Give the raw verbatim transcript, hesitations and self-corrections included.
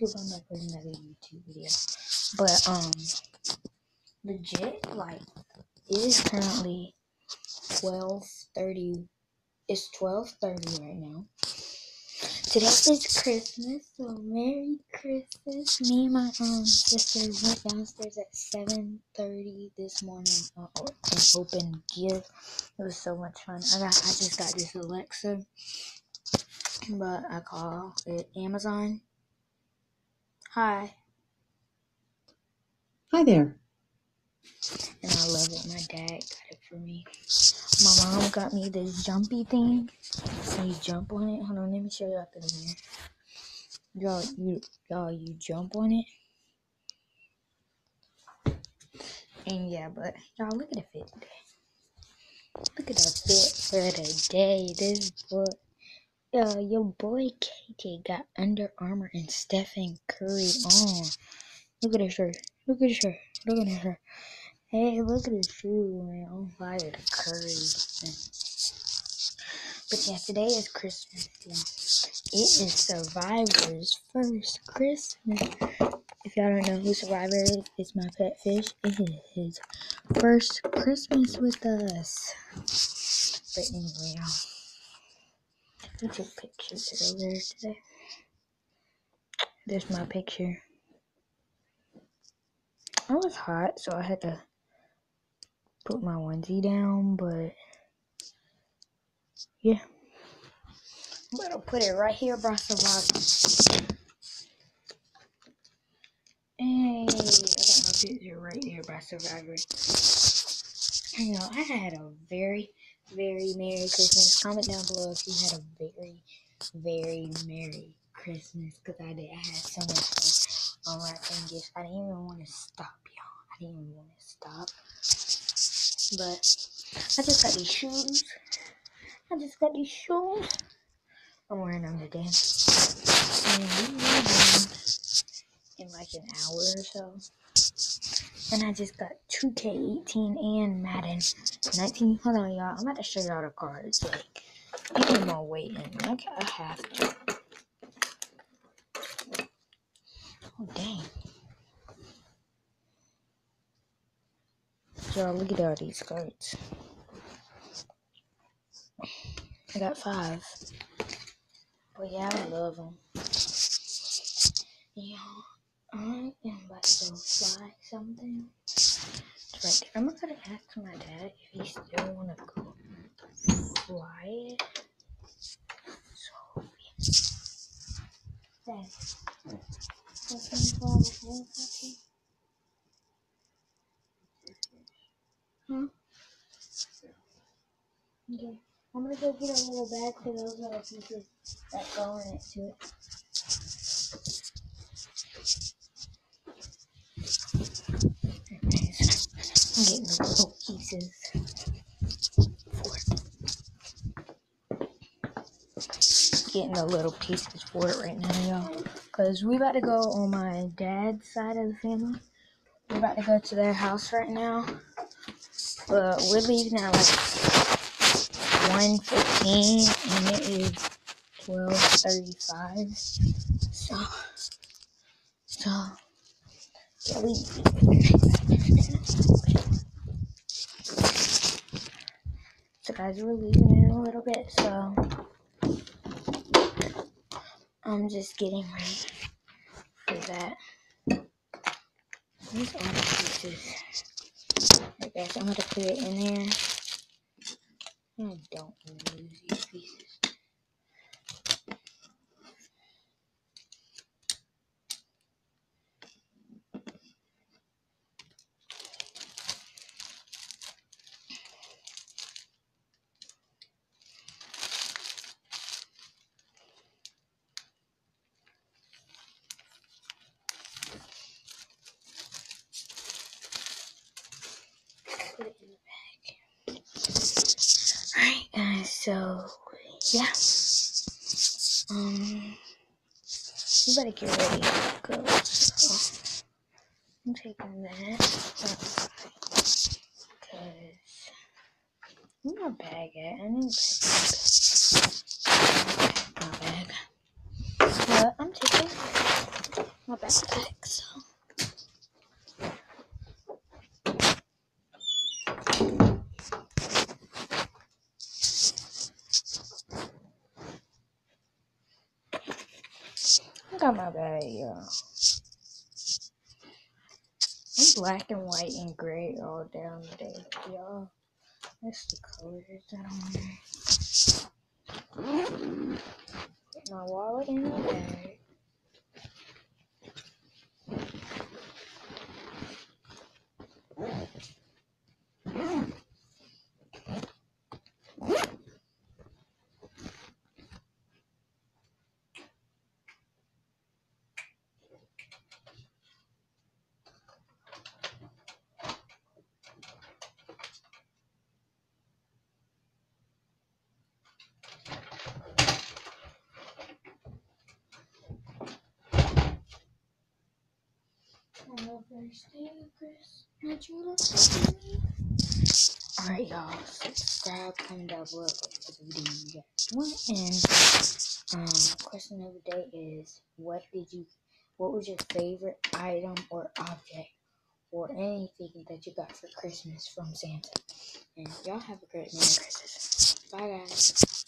YouTube, I'm not putting another YouTube video. But, um, legit, like, it is currently twelve thirty. It's twelve thirty right now. Today is Christmas, so Merry Christmas. Me and my um sister went downstairs at seven thirty this morning uh, and opened gifts. It was so much fun. I got, I just got this Alexa, but I call it Amazon. Hi. Hi there. And I love it. My dad got it for me. My mom got me this jumpy thing. So you jump on it. Hold on, let me show you out the mirror. Y'all, you, y'all, you jump on it. And yeah, but y'all, look at the fit today. Look at the fit for today. This boy, uh, your boy K T got Under Armour and Stephen Curry on. Look at his shirt. Look at his shirt. Look at his shirt. Hey, look at his shoe, man. On fire, the Curry. But yeah, today is Christmas. Yeah. It is Survivor's first Christmas. If y'all don't know who Survivor is, it's my pet fish. It is his first Christmas with us. But anyway, y'all, we took pictures earlier today. There's my picture. I was hot, so I had to put my onesie down, but yeah. I'm gonna put it right here by Survivor. Hey, I got my picture right here by Survivor. You know, I had a very, very Merry Christmas. Comment down below if you had a very, very Merry Christmas, because I did. I had so much fun on wrapping gifts. I didn't even want to stop, y'all. I didn't even want to stop. But I just got these shoes. I just got these shoes. I'm wearing them today. And we will be in like an hour or so. And I just got two K eighteen and Madden nineteen. Hold on, y'all. I'm about to show y'all the cards. Like, ain't no more waiting. Like, I have to. Oh, dang. Y'all, look at all these cards. I got five. But yeah, I love them. Y'all, I am about to go fly something. It's right there. I'm gonna ask my dad if he still wanna go fly it. So, yeah. Dad, what's gonna fly the plane happy? Huh? Okay. I'm gonna go get a little bag for those little pieces that go in it too. Anyways, I'm getting the little pieces for it. Getting the little pieces for it right now, y'all. Cause we about to go on my dad's side of the family. We're about to go to their house right now. But we're leaving at like one fifteen and it is twelve thirty-five. So, so, yeah, we, so guys, we're leaving in a little bit, so I'm just getting ready for that. These are the pieces. Alright guys, I'm going to put it in there. I don't want to lose these pieces. Put it in the bag. Alright guys, so yeah. Um, we better get ready to go. So I'm taking that. Because where's my bag at? I need to pack my bag. But I'm taking backpack, so. I got my bag, y'all. I'm black and white and gray all down today, y'all. That's the colors that I'm wearing. Put my wallet in my bag. On the first day of Christmas, you look at me. Alright, y'all. Subscribe, comment down below for the video you guys want. And um, question of the day is, what did you, what was your favorite item or object or anything that you got for Christmas from Santa? And y'all have a great Merry Christmas. Bye, guys.